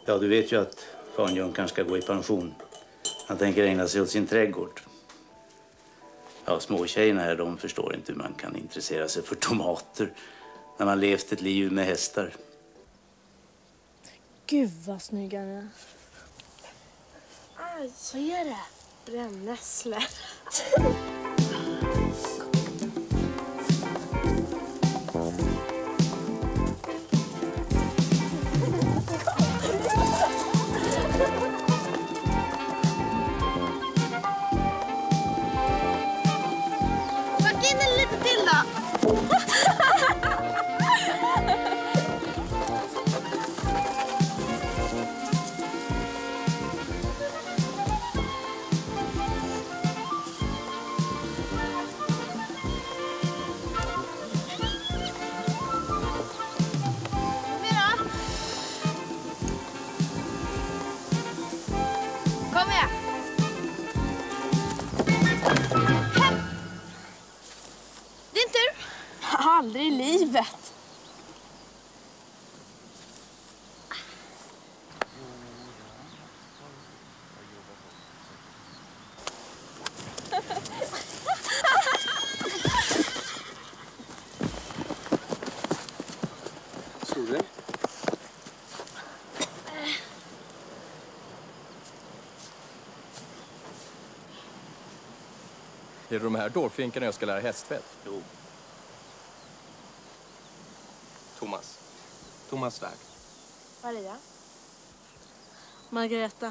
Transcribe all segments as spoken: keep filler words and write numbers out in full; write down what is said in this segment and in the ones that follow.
Ja, du vet ju att fan Junkaren ska gå i pension. Han tänker ägna sig åt sin trädgård. Ja, småtjejerna här, de förstår inte hur man kan intressera sig för tomater när man levt ett liv med hästar. Gud vad snygga ni är. Aj, vad är det? Brännässle. Packa in en lite till då. Kom igen! Hem! Din tur! Aldrig i livet. Såg du det? Är det de här dårfinkarna jag ska lära hästvett? Jo. Thomas. Thomas Svärd. Maria. Margareta.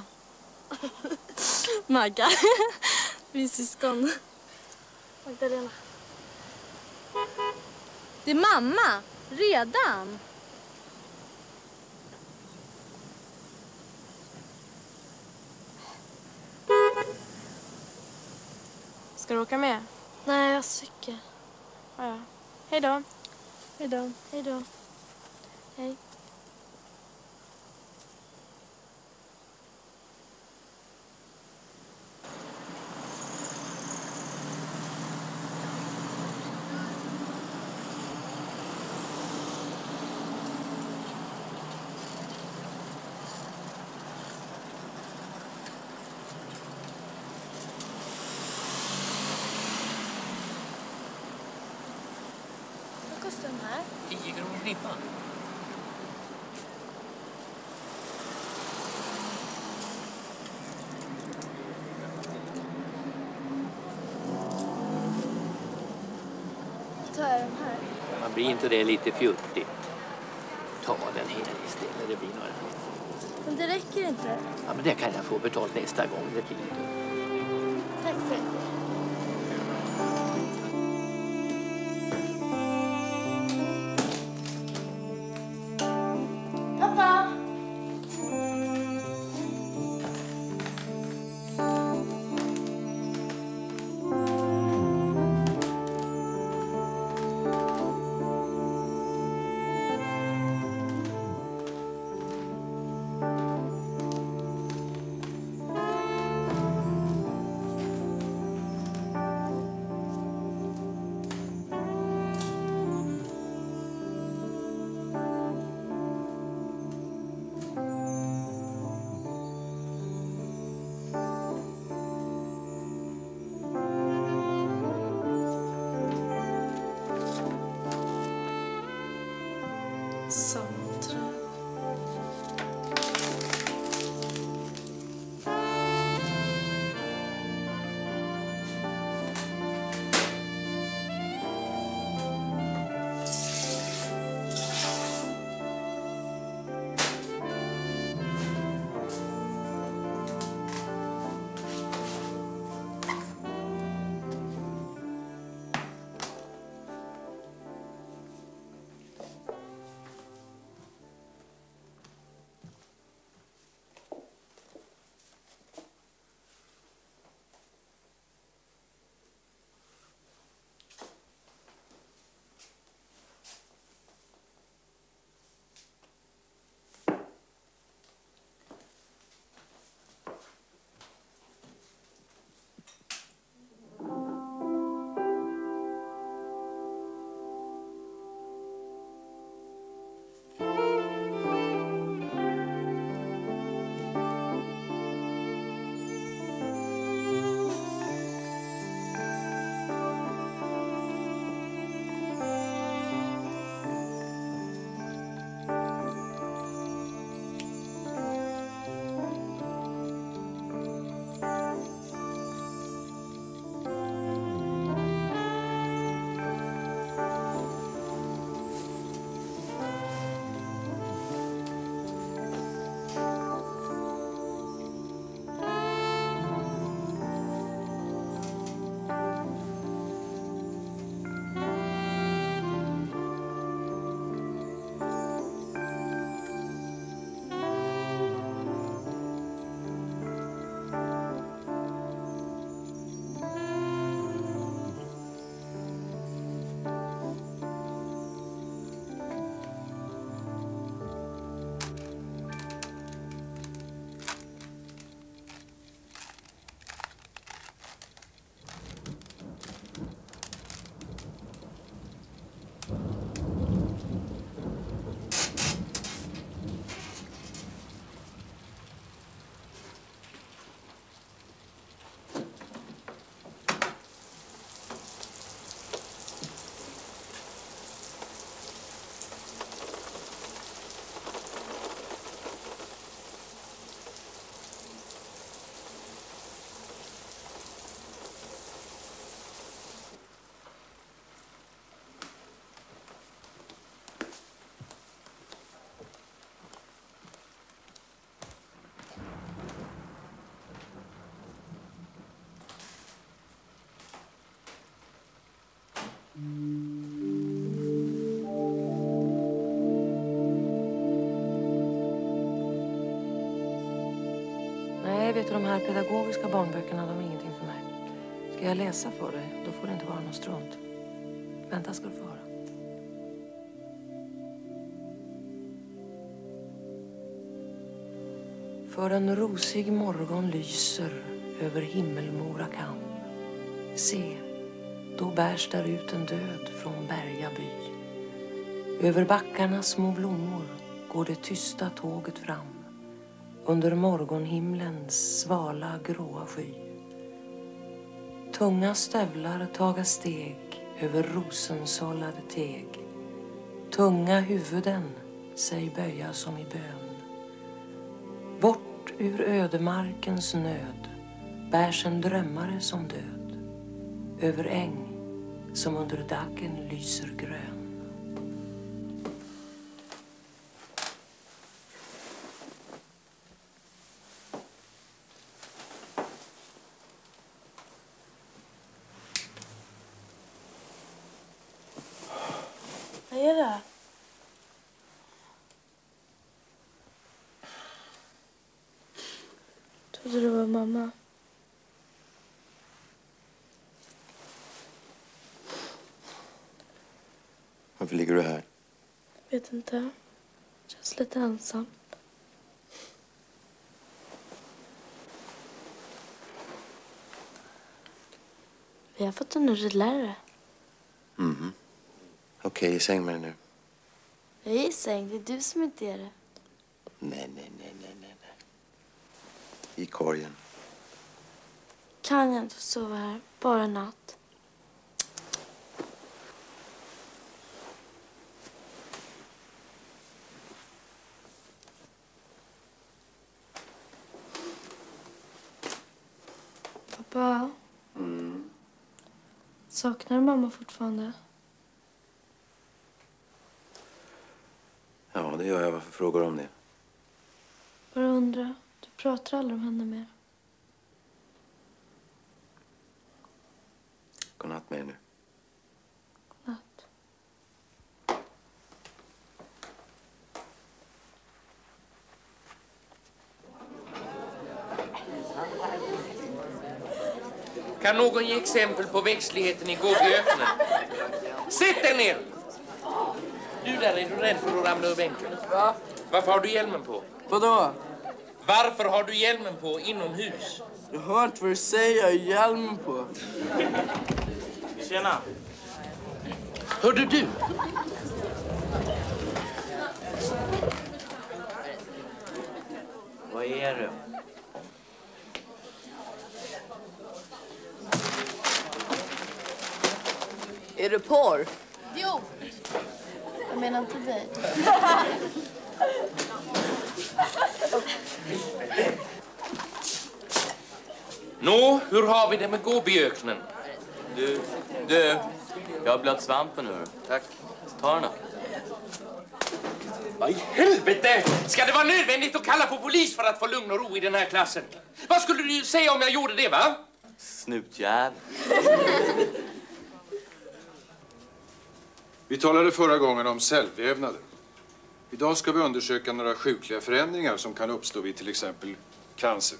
Magga. Vi syskon. Magdalena. Det är mamma. Redan. Ska du åka med? Nej, jag cykel. Ja, ja. Hej då. Hej då. Hej då. Hej. Vad kostar den här? tio kronor knippan. Tar jag den här? Man blir inte det lite fjuttigt. Ta den här istället, det blir några. Men det räcker inte. Ja, men det kan jag få betalt nästa gång det blir. Tack för det. Pappa! Nej, vet du, de här pedagogiska barnböckerna, de är ingenting för mig. Ska jag läsa för dig, då får det inte vara någon strunt. Vänta ska du få höra. För en rosig morgon lyser över himmelmora kam. Se, då bärs där ut en död från Bergaby. Över backarna små blommor går det tysta tåget fram. Under morgonhimlens svala gråa sky. Tunga stövlar taga steg över rosensållade teg. Tunga huvuden sig böja som i bön. Bort ur ödemarkens nöd bärs en drömmare som död. Över äng som under daggen lyser grön. Vad är det? Trodde det var mamma. Varför ligger du här? Vet inte. Känns lite ensam. Vi har fått en ny ridlärare. Mhm. Okej, i säng med dig nu. Jag är i säng. Det är du som inte är det. Nej, nej, nej, nej, nej, nej. I korgen. Kan jag inte få sova här? Bara en natt. Pappa. Mm. Saknar du mamma fortfarande? Ja, det gör jag. Varför frågar du om det? Bara undra. Du pratar aldrig om henne mer. Godnatt med er nu. Godnatt. Kan någon ge exempel på växtligheten i Gobiöknen? Sitt dig ner! Du där, är du rädd för att ramla ur bänken? Va? Varför har du hjälmen på? Vadå? Varför har du hjälmen på inomhus? Jag hör inte vad du säger, jag har hjälmen på. Tjena! Hörde du? Vad är det? Är det porr? Jo. Jag menar inte dig. Nå, hur har vi det med Gobiöknen? Du, du, jag har blött svampen nu. Tack. Ta den då. Vad i helvete? Ska det vara nödvändigt att kalla på polis för att få lugn och ro i den här klassen? Vad skulle du säga om jag gjorde det, va? Snutjävel. Vi talade förra gången om cellvävnader. Idag ska vi undersöka några sjukliga förändringar som kan uppstå vid till exempel cancer.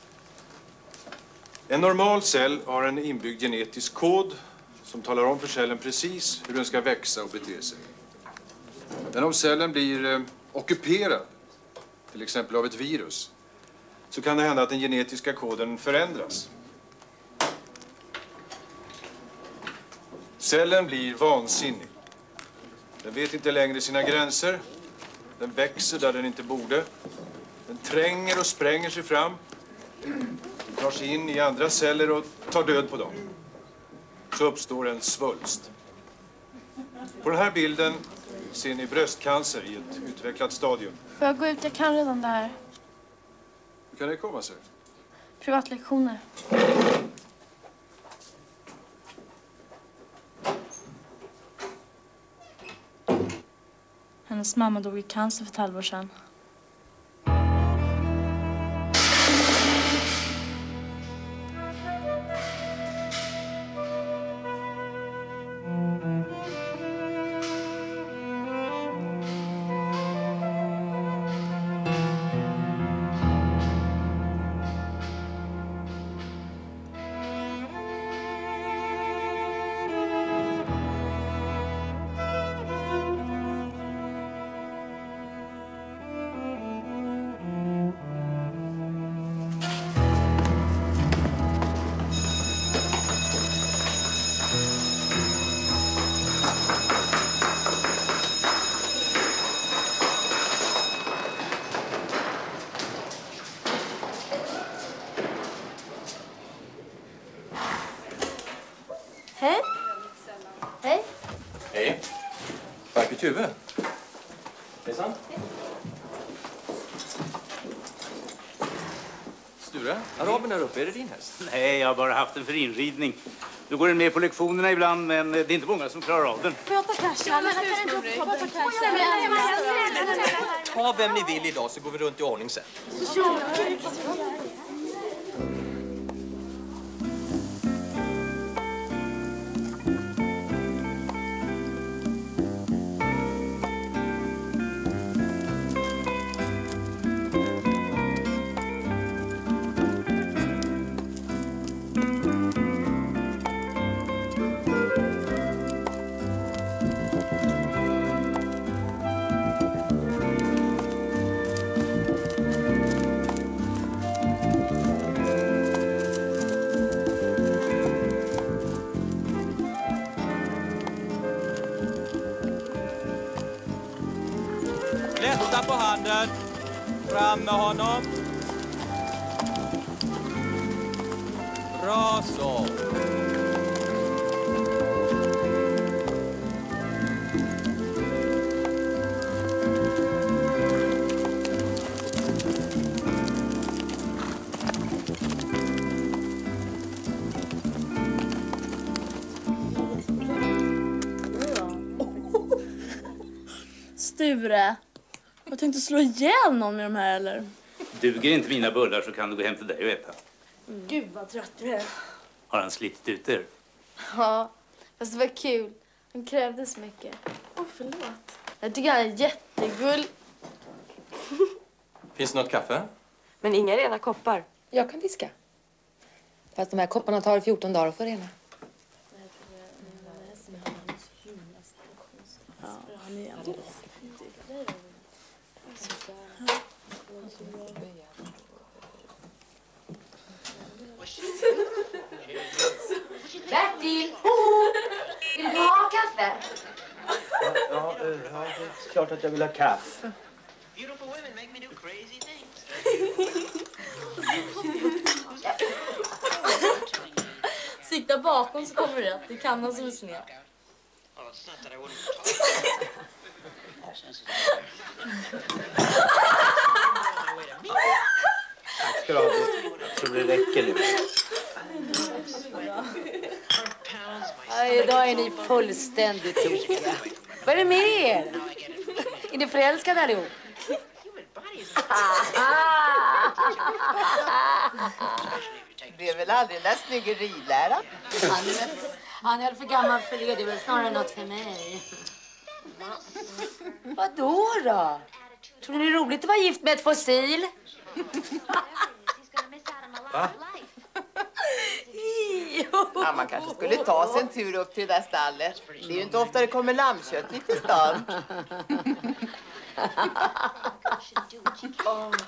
En normal cell har en inbyggd genetisk kod som talar om för cellen precis hur den ska växa och bete sig. Men om cellen blir eh, ockuperad, till exempel av ett virus, så kan det hända att den genetiska koden förändras. Cellen blir vansinnig. Den vet inte längre sina gränser. Den växer där den inte borde. Den tränger och spränger sig fram. Den drar sig in i andra celler och tar död på dem. Så uppstår en svulst. På den här bilden ser ni bröstcancer i ett utvecklat stadium. Får jag gå ut? Jag kan redan det här. Hur kan det komma sig? Privatlektioner. Hennes mamma dog i cancer för ett halvår sedan. Mm. Hej. Hej. Hej. Vackert huvud. Hejsan. Sture, araben där uppe, är det din häst? Nej, jag har bara haft den för inridning. Nu går den med på lektionerna ibland, men det är inte många som klarar av den. Får jag ta cashen? Får jag ta cashen? Ta vem ni vill idag så går vi runt i ordning sen. Lätta på handen. Fram med honom. Bra så. Sture, jag tänkte slå ihjäl någon med de här, eller? Duger inte mina bullar så kan du gå hem till dig och äta. Mm. Gud vad trött du är. Har han slitit ut er? Ja, fast det var kul. Han krävde så mycket. Åh, oh, förlåt. Jag tycker han är jättegull. Finns det något kaffe? Men inga rena koppar. Jag kan diska. Fast de här kopparna tar fjorton dagar att få rena. Bertil! Vill du ha kaffe? Ja, ja, ja, det är klart att jag vill ha kaffe. Sikta bakom så kommer du rätt. Det är kannan som är sned. Tack ska du ha. Jag tror det räcker nu. Aj, idag är ni fullständigt tokiga. Vad är det med er? Är ni förälskade allihop? Det är väl aldrig den där snyggeriläraren? Han är, han är för gammal för det. Det är väl snarare något för mig. Vadå då? Tror ni det är roligt att vara gift med ett fossil? Va? Ja, man kanske skulle ta sig en tur upp till det där stallet. Det är ju inte ofta det kommer lammkött lite i stan. Oh.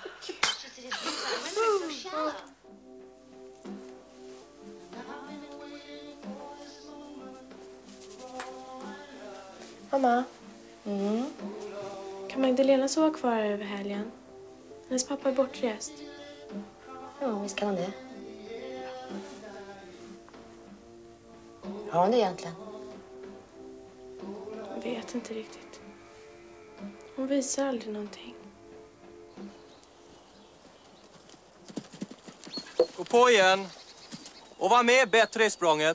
Mamma. Mm. Kan Magdalena sova kvar över helgen? Hennes pappa är bortrest. Ja, visst kan hon det. Har hon det egentligen? Jag vet inte riktigt. Hon visar aldrig någonting. Gå på igen. Och var med bättre i språnget.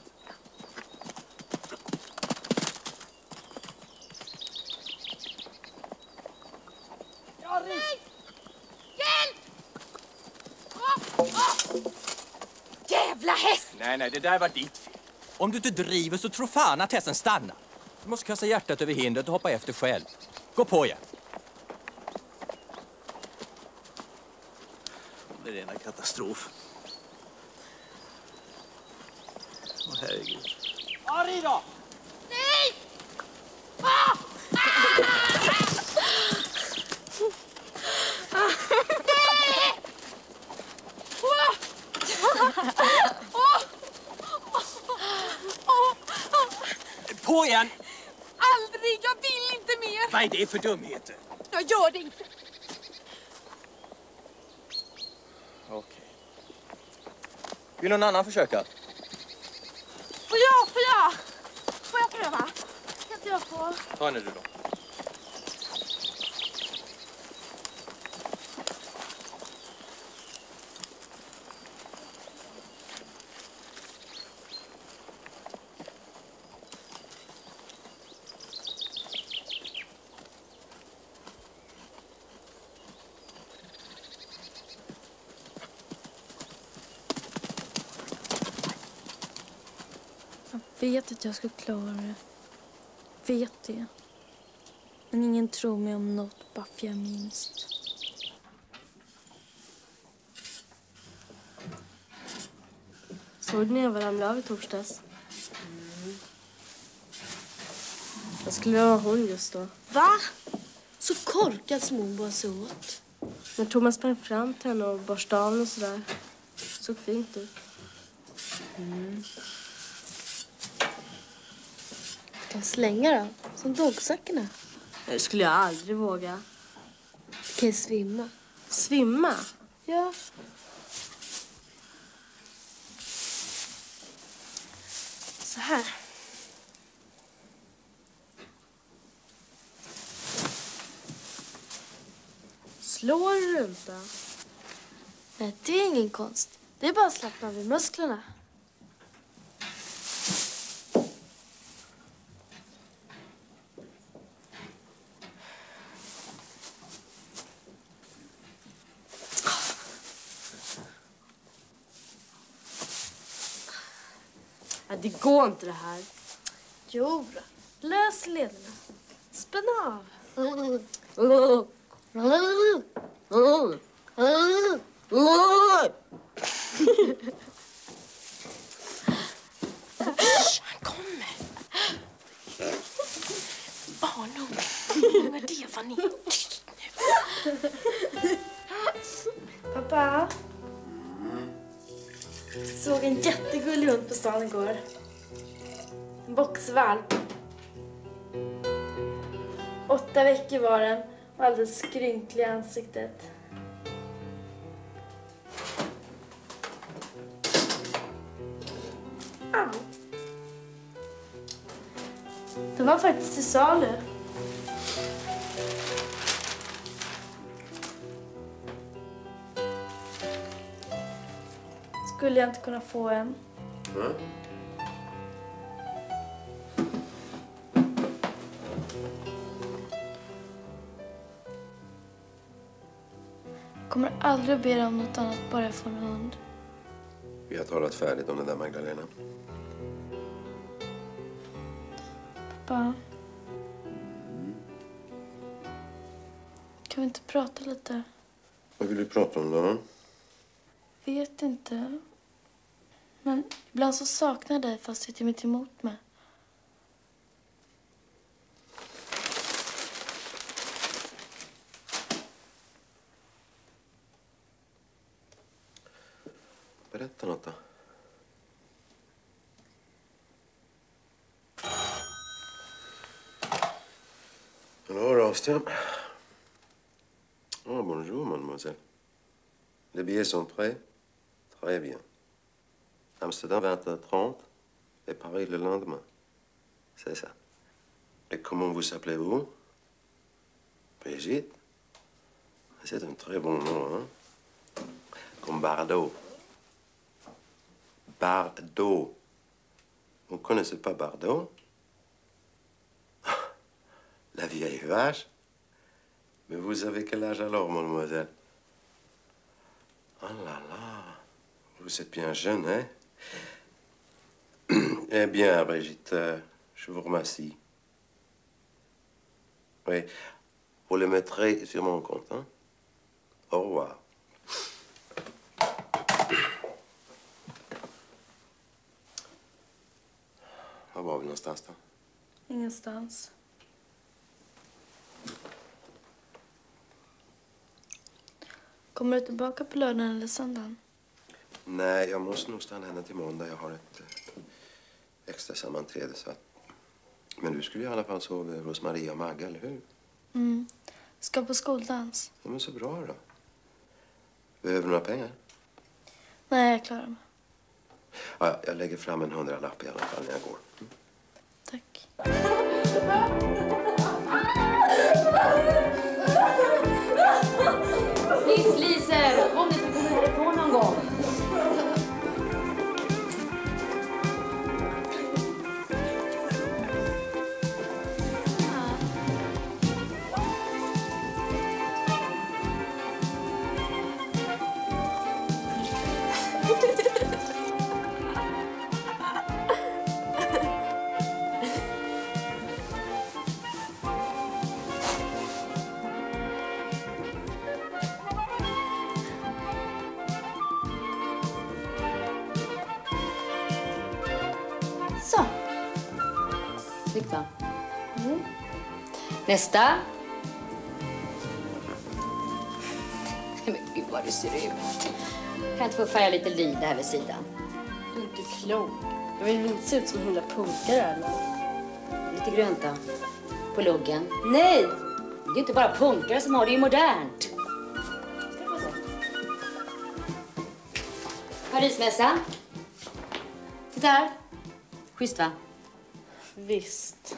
Nej! Hjälp! Oh, oh. Jävla häst! Nej, nej, det där var ditt fel. Om du inte driver så tror fan att hästen stannar. Du måste kasta hjärtat över hindret och hoppa efter själv. Gå på igen. Det är rena katastrof. Åh, herregud. Ari då! Nej! Ah! Ah! Nej! Oh! Oh! På igen! Aldrig! Jag vill inte mer! Vad är det för dumheter? Jag gör det inte. Okej. Vill någon annan försöka? Får jag? Får jag? Ja. Ta henne du då. Jag vet att jag ska klara det. Vet det. Men ingen tror mig om något baffjar minst. Såg ni när jag ramlade av i torsdags? Mm. Jag skulle vara hon just då. Va? Så korkad som hon bara så åt. När Thomas sprang fram till henne och borstade av och sådär. Såg fint ut. Mm. Kan slänga då? Som dogsackarna. Det skulle jag aldrig våga. Du kan ju svimma. Svimma? Ja. Så här. Slår du inte? Nej, det är ingen konst. Det är bara att slappna av i musklerna. Ja, det går inte det här. Jo då. Lös lederna. Spänn av. Han kommer. Barnunge. Nu är det Fanny. Tyst nu. Pappa. Jag såg en jättegullig hund på stan igår. En boxvalp. Åtta veckor var den och alldeles skrynklig i ansiktet. Au. Den var faktiskt till salu. Skulle jag inte kunna få en? Mm. Jag kommer aldrig att be dig om något annat, bara jag får en hund. Vi har talat färdigt om det där, Magdalena. Pappa. Kan vi inte prata lite? Vad vill du prata om då? Vet inte. Men ibland så saknar jag dig fast sitter mitt emot mig. Berätta något då. Alors, Rostian. Oh, bonjour, mademoiselle. Les billets sont prêts? Très bien. Amsterdam, vingt heures trente. Et Paris le lendemain. C'est ça. Et comment vous appelez-vous? Brigitte? C'est un très bon nom, hein? Comme Bardot. Bardot. Vous ne connaissez pas Bardot? La vieille vache? Mais vous avez quel âge alors, mademoiselle? Oh là là, vous êtes bien jeune, hein? Eh bien, Brigitte, je vous remercie. Oui, vous le mettrez sur mon compte, hein? Au revoir. Var var vi någonstans då? Ingenstans. Kommer du tillbaka på lördagen eller söndagen? Nej, jag måste nog stanna henne till måndag. Jag har ett eh, extra sammanträde. Så att... Men du skulle i alla fall sova hos Maria och Magga, eller hur? Mm. Ska på skoldans. Ja, men så bra då. Behöver du några pengar? Nej, jag klarar mig. Ja, jag lägger fram en hundralapp i alla fall när jag går. Mm. Tack. Snyggt, va? Mm. Nästa. Men gud vad det ser ut. Kan jag inte få färga lite lila här vid sidan? Du är inte klok. Jag vill inte se ut som himla punkare eller? Lite grönt då. På luggen. Nej! Det är inte bara punkare som har det, är modernt. Ska du få se. Parismässa. Titta här. Schysst, va? Visst.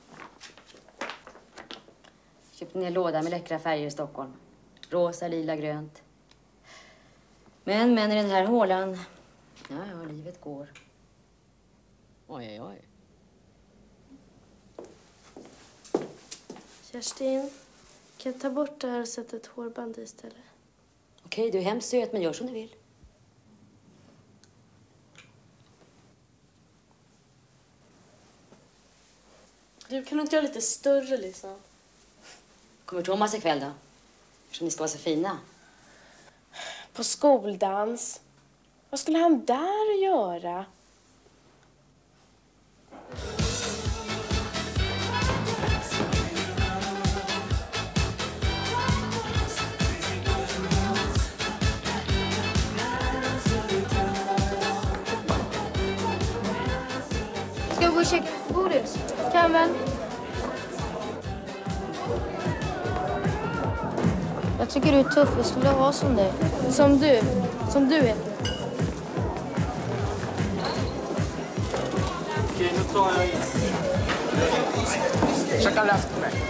Köpte ner låda med läckra färger i Stockholm. Rosa, lila, grönt. Men, men i den här hålan... Ja, ja, livet går. Oj, oj, oj. Kerstin, kan jag ta bort det här och sätta ett hårband i istället? Okej, du är hemskt söt, men gör som du vill. Du, kan inte göra lite större liksom? Kommer Thomas ikväll då? Eftersom ni ska vara så fina. På skoldans. Vad skulle han där göra? Ska vi gå och käka godis? Kan väl? Jag tycker du är tuff. Jag skulle vara som dig. Som du. Som du är. Okej, nu tar jag in. Chacun lave pour mig.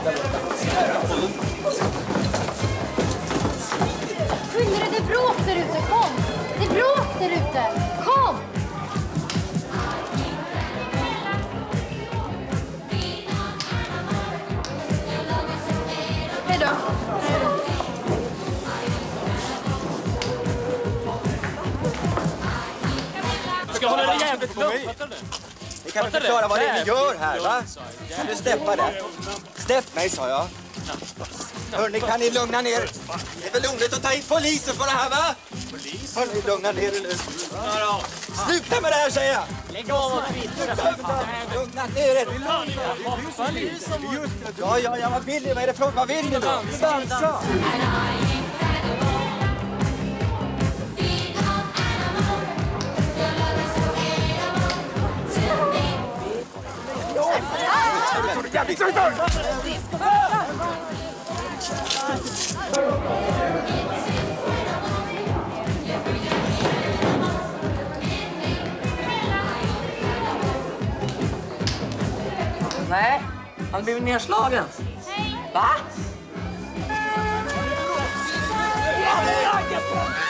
Skynda dig, det är bråk där ute. Kom! Det är bråk där ute. Kom! Hej då. Ska hålla dig jävligt lugnt. Ni kan väl förklara vad det är ni gör här, va? Kan du släppa det? Släpp mig, sa jag. Hörni, kan ni lugna ner? Det är väl onödigt att ta in polisen för det här, va? Polis? Hörni, lugna ner er nu. Sluta med det här, säger jag! Lägg av och kvitta. Lugna ner er! Ja, ja, ja, vad vill ni? Vad är det från? Vad vill ni då? Dansa! Nej, han blev nedslagen. Va?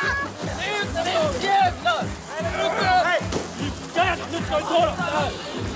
Jävlar! Nu ska vi ta dem!